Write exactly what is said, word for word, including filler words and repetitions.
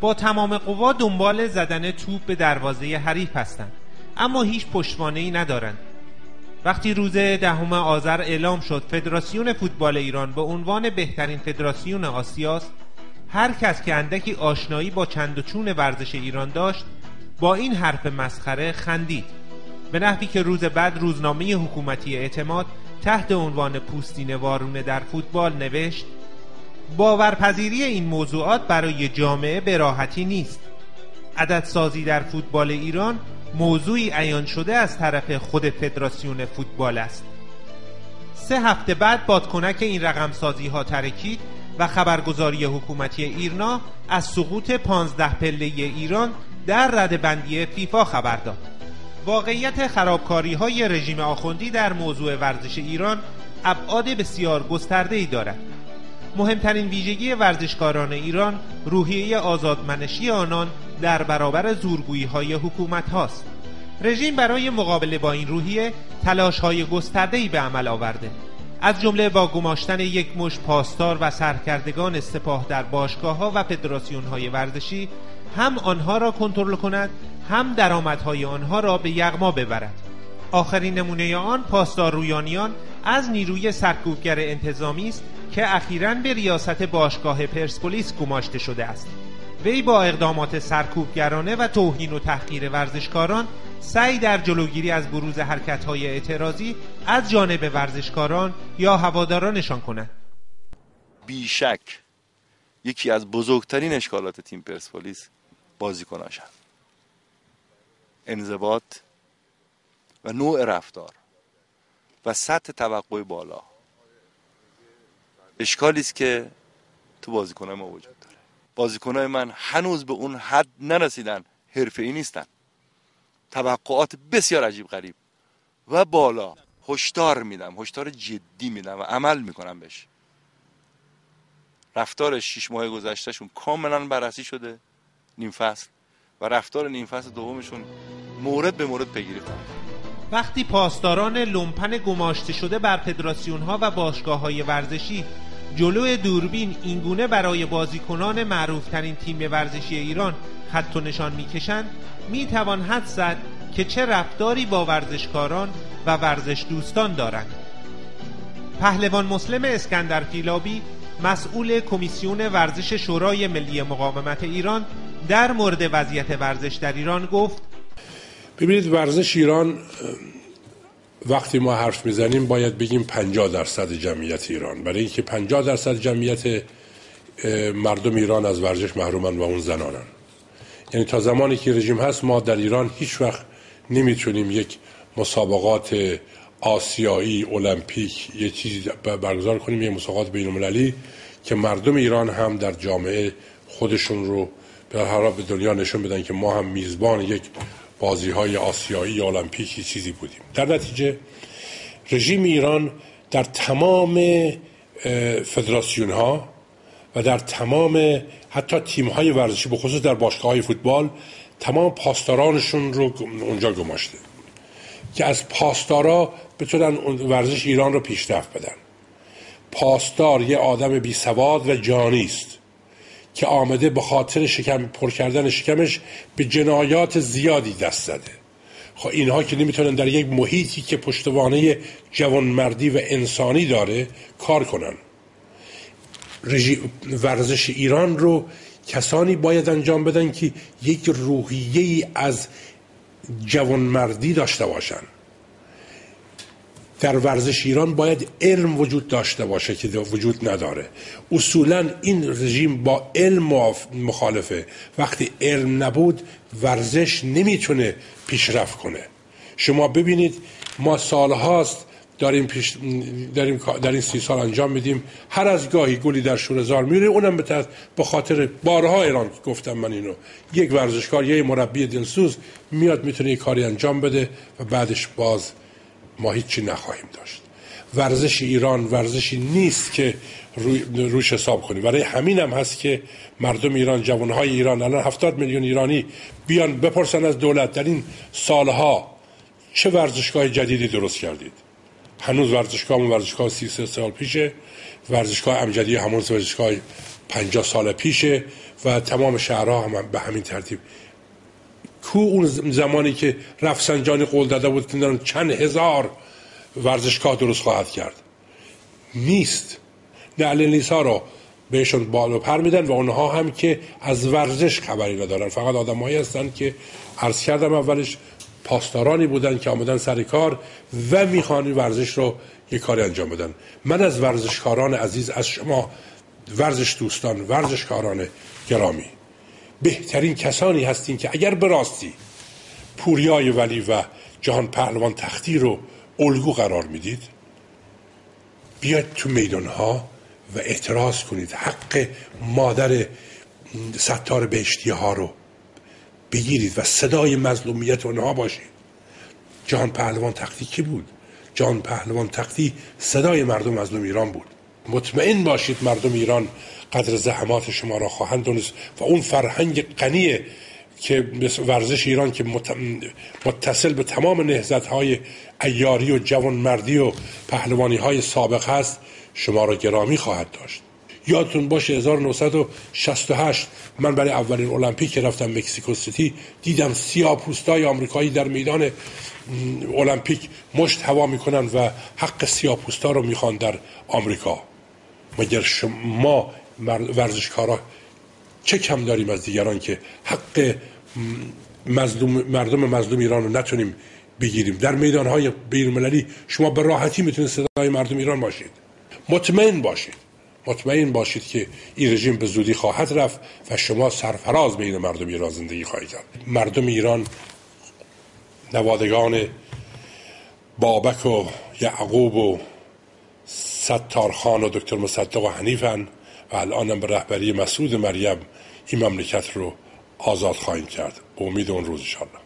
با تمام قوا دنبال زدن توپ به دروازه حریف هستند، اما هیچ پشتوانه‌ای ندارند. وقتی روز دهم آذر اعلام شد فدراسیون فوتبال ایران به عنوان بهترین فدراسیون آسیاست، هر کس که اندکی آشنایی با چند و چون ورزش ایران داشت با این حرف مسخره خندید، به نحوی که روز بعد روزنامه حکومتی اعتماد تحت عنوان پوستین وارونه در فوتبال نوشت: باورپذیری این موضوعات برای جامعه به راحتی نیست. عددسازی در فوتبال ایران موضوعی عیان شده از طرف خود فدراسیون فوتبال است. سه هفته بعد بادکنک این رقم سازی ها ترکید و خبرگزاری حکومتی ایرنا از سقوط پانزده پله ایران در رده‌بندی فیفا خبر داد. واقعیت خرابکاری های رژیم آخوندی در موضوع ورزش ایران ابعاد بسیار گسترده‌ای دارد. مهمترین ویژگی ورزشکاران ایران روحیه آزادمنشی آنان در برابر زورگویی‌های حکومت هاست. رژیم برای مقابله با این روحیه تلاش‌های گسترده‌ای به عمل آورده، از جمله با گماشتن یک مشت پاسدار و سرکردگان سپاه در باشگاه‌ها و فدراسیون‌های ورزشی، هم آنها را کنترل کند هم درآمدهای آنها را به یغما ببرد. آخرین نمونه آن پاسدار رویانیان از نیروی سرکوبگر انتظامی است که اخیراً به ریاست باشگاه پرسپولیس گماشته شده است. وی با اقدامات سرکوبگرانه و توهین و تحقیر ورزشکاران سعی در جلوگیری از بروز حرکت‌های اعتراضی از جانب ورزشکاران یا هوادارانشان کند. بیشک یکی از بزرگترین اشکالات تیم پرسپولیس بازیکناشن، انضباط و نوع رفتار و سطح توقع بالا اشکالی است که تو بازیکنای ما وجود داره. بازیکنای من هنوز به اون حد نرسیدن، حرفه‌ای نیستن، توقعات بسیار عجیب غریب و بالا. هشدار میدم، هشدار جدی میدم و عمل میکنم بهش. رفتار شش ماه گذشتهشون کاملا بررسی شده نیم فصل و رفتار نیم فصل دومشون مورد به مورد پیگیری خواهد. وقتی پاسداران لومپن گماشته شده بر فدراسیون‌ها و باشگاه‌های ورزشی جلوی دوربین اینگونه برای بازیکنان معروف‌ترین تیم ورزشی ایران خط و نشان می‌کشند، می‌توان حدس زد که چه رفتاری با ورزشکاران و ورزش دوستان دارند. پهلوان مسلم اسکندر فیلابی، مسئول کمیسیون ورزش شورای ملی مقاومت ایران، در مورد وضعیت ورزش در ایران گفت: ببینید، ورزش ایران وقتی ما حرف میزنیم باید بگیم پنجاه درصد جمعیت ایران، برای اینکه پنجاه درصد جمعیت مردم ایران از ورزش محرومن و اون زنانن. یعنی تا زمانی که رژیم هست ما در ایران هیچ وقت نمیتونیم یک مسابقات آسیایی المپیک یه چیزی برگزار کنیم، یه مسابقات بین‌المللی که مردم ایران هم در جامعه خودشون رو به هر حال به دنیا نشون بدن که ما هم میزبان یک بازی‌های آسیایی یا المپیکی چیزی بودیم. در نتیجه رژیم ایران در تمام فدراسیون‌ها و در تمام حتی تیم‌های ورزشی به خصوص در باشگاه‌های فوتبال تمام پاسدارانشون رو اونجا گماشته که از پاسدارا بتونن ورزش ایران رو پیشرفت بدن. پاسدار یه آدم بی سواد و جانی است که آمده به خاطر شکم پر کردن شکمش به جنایات زیادی دست زده. خب اینها که نمیتونن در یک محیطی که پشتوانه جوانمردی و انسانی داره کار کنن. ورزش ایران رو کسانی باید انجام بدن که یک روحیه‌ای از جوانمردی داشته باشن. در ورزش ایران باید علم وجود داشته باشه که وجود نداره. اصولا این رژیم با علم مخالفه. وقتی علم نبود ورزش نمیتونه پیشرفت کنه. شما ببینید ما سالهاست داریم پیش داریم در این سی سال انجام میدیم، هر از گاهی گلی در شوره‌زار میره، اونم به به خاطر بارها ایران گفتم من اینو، یک ورزشکار یا مربی دلسوز میاد میتونه یک کاری انجام بده و بعدش باز ما هیچی نخواهیم داشت. ورزش ایران ورزشی نیست که روی روش حساب کنیم. برای همین هم هست که مردم ایران، جوانهای ایران، الان هفتاد میلیون ایرانی بیان بپرسن از دولت در این سالها چه ورزشگاه جدیدی درست کردید. هنوز ورزشگاه همون ورزشگاه سی سه سال پیشه، ورزشگاه امجدی همون ورزشگاه پنجاه سال پیشه و تمام شهرها هم به همین ترتیب. کو اون زمانی که رفسنجانی قول داده بود که چند هزار ورزشگاه درست خواهد کرد؟ نیست. نعل نیسا رو بهشون بالا پر میدن و اونها هم که از ورزش خبری ندارن، فقط آدمایی هستن که عرض کردم اولش پاسدارانی بودن که آمدن سر کار و میخوان ورزش رو یک کاری انجام بدن. من از ورزشکاران عزیز، از شما ورزش دوستان، ورزشکاران گرامی، بهترین کسانی هستین که اگر به راستی پوریای ولی و جهان پهلوان تختی رو الگو قرار میدید، بیاید تو میدانها و اعتراض کنید، حق مادر ستار بهشتی ها رو بگیرید و صدای مظلومیت اونها باشید. جهان پهلوان تختی کی بود؟ جهان پهلوان تختی صدای مردم مظلوم ایران بود. مطمئن باشید مردم ایران قدر زحمات شما را خواهند دونست و اون فرهنگ غنی که ورزش ایران که متصل به تمام نهضت‌های عیاری و جوانمردی و پهلوانی‌های سابق هست شما را گرامی خواهد داشت. یادتون باشه هزار و نهصد و شصت و هشت من برای اولین المپیک رفتم مکزیکو سیتی، دیدم سیاه‌پوستای آمریکایی در میدان المپیک مشت هوا میکنن و حق سیاه‌پوستا رو میخوان در آمریکا. مگر شما ورزشکارا چه کم داریم از دیگران که حق مظلوم مردم مظلوم ایران رو نتونیم بگیریم؟ در میدانهای بین‌المللی شما به راحتی میتونید صدای مردم ایران باشید. مطمئن باشید مطمئن باشید که این رژیم به زودی خواهد رفت و شما سرفراز بین مردم ایران زندگی خواهید کرد. مردم ایران نوادگان بابک و یعقوب و ستارخان و دکتر مصدق و حنیفن و الانم به رهبری مسعود مریم این مملکت رو آزاد خواهیم کرد. به امید اون روز انشاءالله.